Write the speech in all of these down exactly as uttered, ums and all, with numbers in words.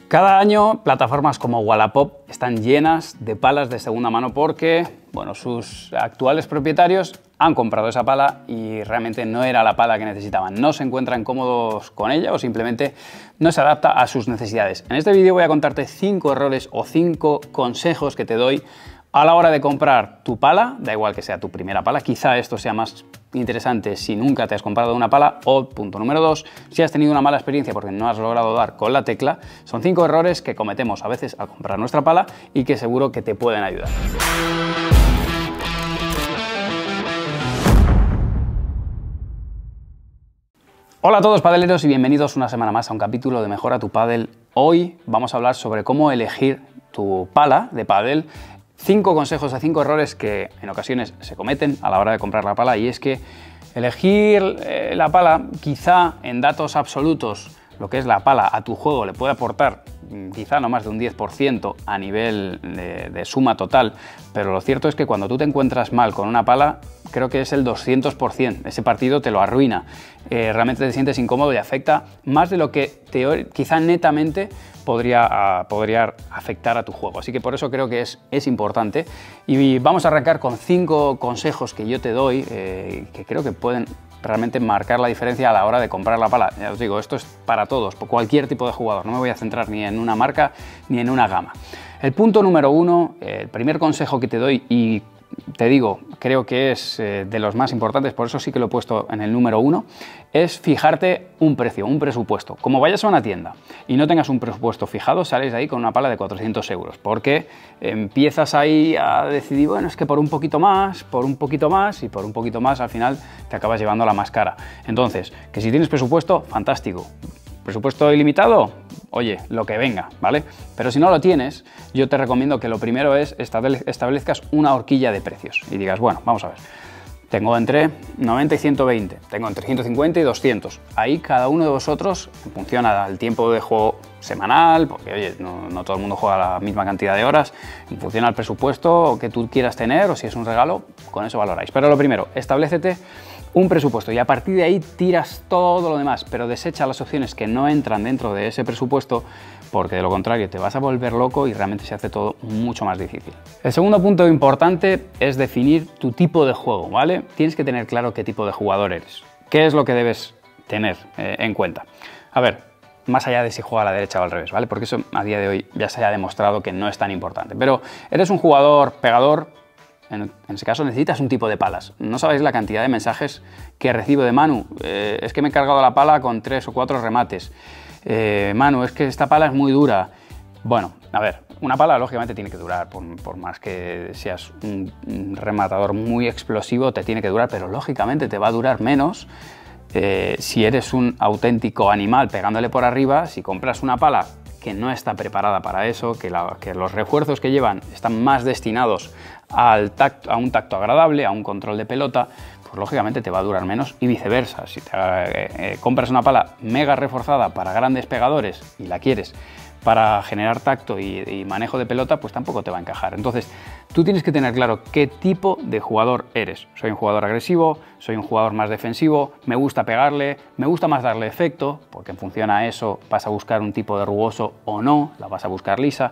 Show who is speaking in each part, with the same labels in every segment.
Speaker 1: Cada año plataformas como Wallapop están llenas de palas de segunda mano porque, bueno, sus actuales propietarios han comprado esa pala y realmente no era la pala que necesitaban. No se encuentran cómodos con ella o simplemente no se adapta a sus necesidades. En este vídeo voy a contarte cinco errores o cinco consejos que te doy a la hora de comprar tu pala, da igual que sea tu primera pala, quizá esto sea más interesante si nunca te has comprado una pala, o punto número dos, si has tenido una mala experiencia porque no has logrado dar con la tecla. Son cinco errores que cometemos a veces al comprar nuestra pala y que seguro que te pueden ayudar. Hola a todos padeleros y bienvenidos una semana más a un capítulo de Mejora tu Padel. Hoy vamos a hablar sobre cómo elegir tu pala de pádel. Cinco consejos a cinco errores que en ocasiones se cometen a la hora de comprar la pala, y es que elegir eh, la pala, quizá en datos absolutos, lo que es la pala a tu juego le puede aportar quizá no más de un diez por ciento a nivel de, de suma total, pero lo cierto es que cuando tú te encuentras mal con una pala, creo que es el doscientos por ciento, ese partido te lo arruina, eh, realmente te sientes incómodo y afecta más de lo que quizá netamente podría, uh, podría afectar a tu juego. Así que por eso creo que es, es importante, y vamos a arrancar con cinco consejos que yo te doy, eh, que creo que pueden realmente marcar la diferencia a la hora de comprar la pala. Ya os digo, esto es para todos, por cualquier tipo de jugador, no me voy a centrar ni en una marca ni en una gama. El punto número uno, el primer consejo que te doy, y te digo, creo que es eh, de los más importantes, por eso sí que lo he puesto en el número uno, es fijarte un precio, un presupuesto. Como vayas a una tienda y no tengas un presupuesto fijado, sales de ahí con una pala de cuatrocientos euros, porque empiezas ahí a decidir, bueno, es que por un poquito más, por un poquito más y por un poquito más, al final te acabas llevando la más cara. Entonces, que si tienes presupuesto, fantástico. ¿Presupuesto ilimitado? Oye, lo que venga, ¿vale? Pero si no lo tienes, yo te recomiendo que lo primero es establezcas una horquilla de precios y digas, bueno, vamos a ver, tengo entre noventa y ciento veinte, tengo entre ciento cincuenta y doscientos. Ahí cada uno de vosotros, en función al tiempo de juego semanal, porque oye, no, no todo el mundo juega la misma cantidad de horas, en función al presupuesto que tú quieras tener o si es un regalo, con eso valoráis. Pero lo primero, establécete un presupuesto y a partir de ahí tiras todo lo demás, pero desecha las opciones que no entran dentro de ese presupuesto, porque de lo contrario te vas a volver loco y realmente se hace todo mucho más difícil. El segundo punto importante es definir tu tipo de juego, ¿vale? Tienes que tener claro qué tipo de jugador eres, qué es lo que debes tener eh, en cuenta. A ver, más allá de si juega a la derecha o al revés, ¿vale? Porque eso a día de hoy ya se ha demostrado que no es tan importante, pero eres un jugador pegador. En, en ese caso necesitas un tipo de palas. No sabéis la cantidad de mensajes que recibo de Manu. Eh, es que me he cargado la pala con tres o cuatro remates. Eh, Manu, es que esta pala es muy dura. Bueno, a ver, una pala lógicamente tiene que durar, por, por más que seas un, un rematador muy explosivo, te tiene que durar, pero lógicamente te va a durar menos eh, si eres un auténtico animal pegándole por arriba. Si compras una pala que no está preparada para eso, que, la, que los refuerzos que llevan están más destinados al tacto, a un tacto agradable, a un control de pelota, pues lógicamente te va a durar menos, y viceversa. Si te, eh, eh, compras una pala mega reforzada para grandes pegadores y la quieres para generar tacto y, y manejo de pelota, pues tampoco te va a encajar. Entonces, tú tienes que tener claro qué tipo de jugador eres. Soy un jugador agresivo, soy un jugador más defensivo, me gusta pegarle, me gusta más darle efecto, porque en función a eso vas a buscar un tipo de rugoso o no, la vas a buscar lisa.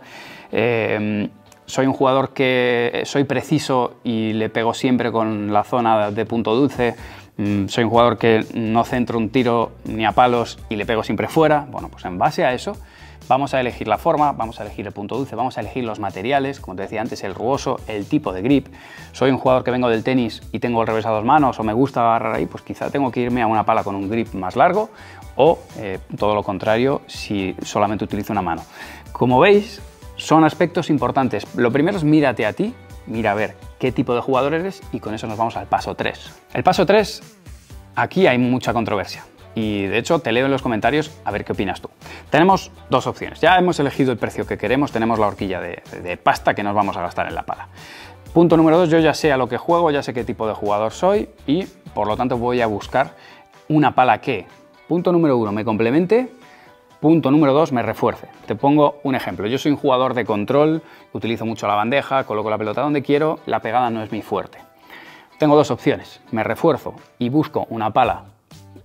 Speaker 1: Eh, soy un jugador que soy preciso y le pego siempre con la zona de punto dulce. Mm, soy un jugador que no centro un tiro ni a palos y le pego siempre fuera. Bueno, pues en base a eso vamos a elegir la forma, vamos a elegir el punto dulce, vamos a elegir los materiales, como te decía antes, el rugoso, el tipo de grip. Soy un jugador que vengo del tenis y tengo el revés a dos manos o me gusta agarrar ahí, pues quizá tengo que irme a una pala con un grip más largo, o eh, todo lo contrario si solamente utilizo una mano. Como veis, son aspectos importantes. Lo primero es mírate a ti, mira a ver qué tipo de jugador eres, y con eso nos vamos al paso tres. El paso tres, aquí hay mucha controversia. Y de hecho te leo en los comentarios a ver qué opinas tú. Tenemos dos opciones. Ya hemos elegido el precio que queremos, tenemos la horquilla de, de pasta que nos vamos a gastar en la pala. Punto número dos, yo ya sé a lo que juego, ya sé qué tipo de jugador soy y por lo tanto voy a buscar una pala que, punto número uno, me complemente, punto número dos, me refuerce. Te pongo un ejemplo. Yo soy un jugador de control, utilizo mucho la bandeja, coloco la pelota donde quiero, la pegada no es mi fuerte. Tengo dos opciones, me refuerzo y busco una pala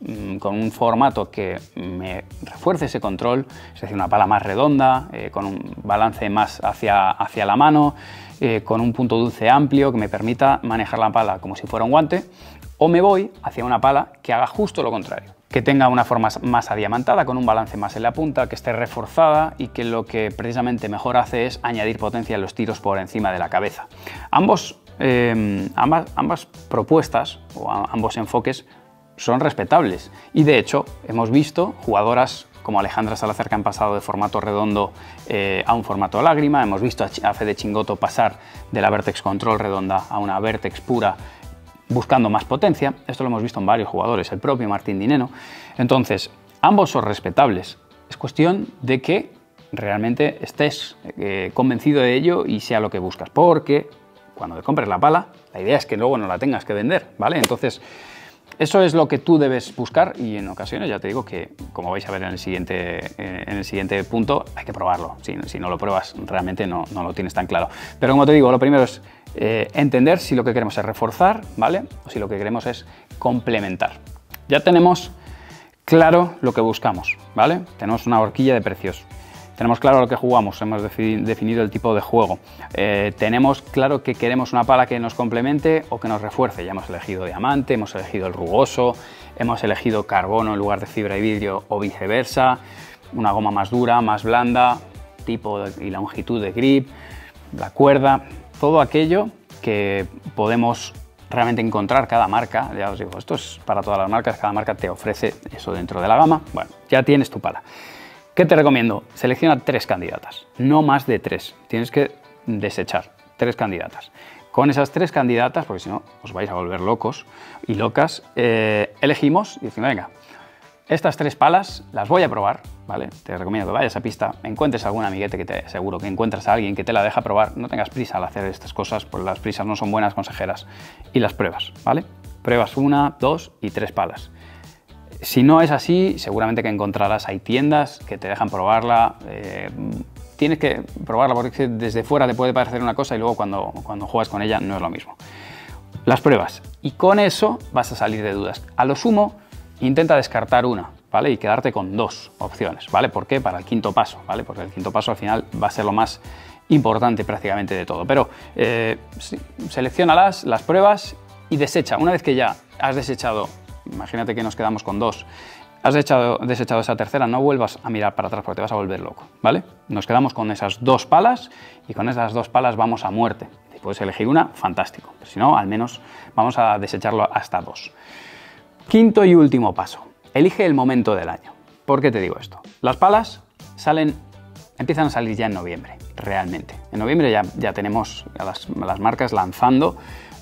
Speaker 1: mmm, con un formato que me refuerce ese control, es decir, una pala más redonda, eh, con un balance más hacia, hacia la mano, eh, con un punto dulce amplio que me permita manejar la pala como si fuera un guante, o me voy hacia una pala que haga justo lo contrario, que tenga una forma más adiamantada, con un balance más en la punta, que esté reforzada y que lo que precisamente mejor hace es añadir potencia en los tiros por encima de la cabeza. Ambos, eh, ambas, ambas propuestas o a, ambos enfoques son respetables y de hecho hemos visto jugadoras como Alejandra Salazar que han pasado de formato redondo eh, a un formato lágrima, hemos visto a Fede Chingoto pasar de la Vertex Control redonda a una Vertex pura buscando más potencia. Esto lo hemos visto en varios jugadores, el propio Martín Dineno. Entonces, ambos son respetables. Es cuestión de que realmente estés eh, convencido de ello y sea lo que buscas, porque cuando te compres la pala, la idea es que luego no la tengas que vender, ¿vale? Entonces, eso es lo que tú debes buscar y en ocasiones ya te digo que, como vais a ver en el siguiente, en el siguiente punto, hay que probarlo. Si, si no lo pruebas, realmente no, no lo tienes tan claro. Pero como te digo, lo primero es eh, entender si lo que queremos es reforzar, ¿vale? O si lo que queremos es complementar. Ya tenemos claro lo que buscamos, ¿vale? Tenemos una horquilla de precios. Tenemos claro lo que jugamos, hemos definido el tipo de juego. Eh, tenemos claro que queremos una pala que nos complemente o que nos refuerce. Ya hemos elegido diamante, hemos elegido el rugoso, hemos elegido carbono en lugar de fibra y vidrio o viceversa, una goma más dura, más blanda, tipo y longitud de grip, la cuerda, todo aquello que podemos realmente encontrar cada marca. Ya os digo, esto es para todas las marcas, cada marca te ofrece eso dentro de la gama. Bueno, ya tienes tu pala. ¿Qué te recomiendo? Selecciona tres candidatas, no más de tres. Tienes que desechar tres candidatas. Con esas tres candidatas, porque si no os vais a volver locos y locas, eh, elegimos y decimos, venga, estas tres palas las voy a probar, ¿vale? Te recomiendo que vayas a pista, encuentres algún amiguete que te seguro que encuentras a alguien que te la deja probar. No tengas prisa al hacer estas cosas, porque las prisas no son buenas consejeras. Y las pruebas, ¿vale? Pruebas una, dos y tres palas. Si no es así, seguramente que encontrarás, hay tiendas que te dejan probarla, eh, tienes que probarla porque desde fuera te puede parecer una cosa y luego cuando, cuando juegas con ella no es lo mismo. Las pruebas y con eso vas a salir de dudas. A lo sumo, intenta descartar una, ¿vale? Y quedarte con dos opciones, ¿vale? ¿Por qué? Para el quinto paso, ¿vale? Porque el quinto paso al final va a ser lo más importante prácticamente de todo. Pero eh, selecciónalas, las pruebas y desecha. Una vez que ya has desechado, imagínate que nos quedamos con dos, has desechado, desechado esa tercera, no vuelvas a mirar para atrás porque te vas a volver loco, ¿vale? Nos quedamos con esas dos palas y con esas dos palas vamos a muerte. Si puedes elegir una, fantástico. Pero si no, al menos vamos a desecharlo hasta dos. Quinto y último paso. Elige el momento del año. ¿Por qué te digo esto? Las palas salen, empiezan a salir ya en noviembre, realmente. En noviembre ya, ya tenemos a las, a las marcas lanzando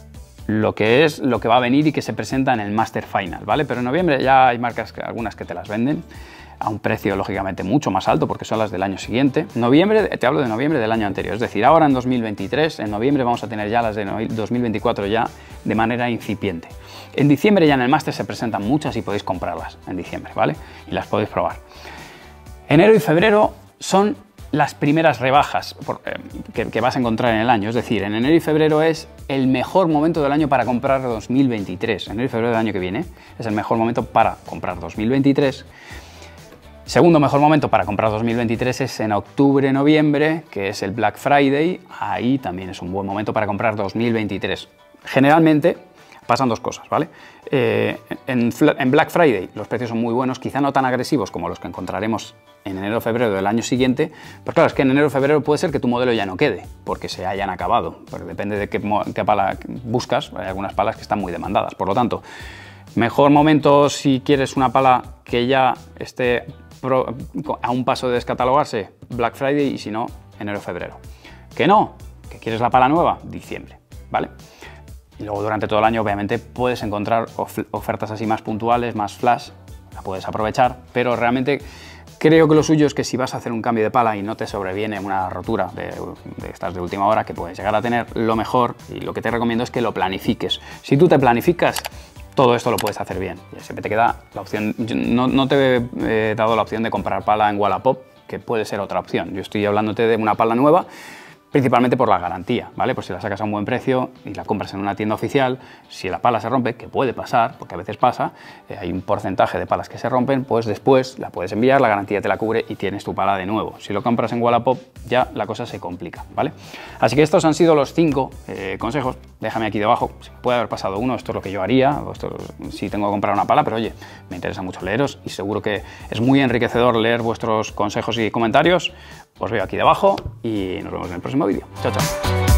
Speaker 1: lo que es lo que va a venir y que se presenta en el Master Final, ¿vale? Pero en noviembre ya hay marcas, que, algunas que te las venden a un precio lógicamente mucho más alto porque son las del año siguiente. Noviembre, te hablo de noviembre del año anterior, es decir, ahora en dos mil veintitrés, en noviembre vamos a tener ya las de dos mil veinticuatro ya de manera incipiente. En diciembre ya en el Master se presentan muchas y podéis comprarlas en diciembre, ¿vale? Y las podéis probar. Enero y febrero son las primeras rebajas por, eh, que, que vas a encontrar en el año, es decir, en enero y febrero es el mejor momento del año para comprar dos mil veintitrés. Enero y febrero del año que viene es el mejor momento para comprar dos mil veintitrés. Segundo mejor momento para comprar dos mil veintitrés es en octubre, noviembre, que es el Black Friday. Ahí también es un buen momento para comprar dos mil veintitrés. Generalmente pasan dos cosas, ¿vale? Eh, en, en Black Friday los precios son muy buenos, quizá no tan agresivos como los que encontraremos en enero o febrero del año siguiente, pero claro, es que en enero o febrero puede ser que tu modelo ya no quede, porque se hayan acabado, porque depende de qué, qué pala buscas, hay algunas palas que están muy demandadas, por lo tanto, mejor momento si quieres una pala que ya esté pro, a un paso de descatalogarse, Black Friday, y si no, enero o febrero. ¿Que no? ¿Que quieres la pala nueva? Diciembre, ¿vale? Y luego durante todo el año obviamente puedes encontrar of ofertas así más puntuales, más flash, la puedes aprovechar, pero realmente creo que lo suyo es que si vas a hacer un cambio de pala y no te sobreviene una rotura de, de estas de última hora que puedes llegar a tener, lo mejor y lo que te recomiendo es que lo planifiques. Si tú te planificas, todo esto lo puedes hacer bien. Y siempre te queda la opción, no, no te he dado la opción de comprar pala en Wallapop, que puede ser otra opción. Yo estoy hablándote de una pala nueva, principalmente por la garantía, ¿vale? Pues si la sacas a un buen precio y la compras en una tienda oficial, si la pala se rompe, que puede pasar, porque a veces pasa, eh, hay un porcentaje de palas que se rompen, pues después la puedes enviar, la garantía te la cubre y tienes tu pala de nuevo. Si lo compras en Wallapop, ya la cosa se complica, ¿vale? Así que estos han sido los cinco eh, consejos. Déjame aquí debajo, si puede haber pasado uno, esto es lo que yo haría, esto, si tengo que comprar una pala, pero oye, me interesa mucho leeros y seguro que es muy enriquecedor leer vuestros consejos y comentarios. Os veo aquí debajo y nos vemos en el próximo vídeo. Chao, chao.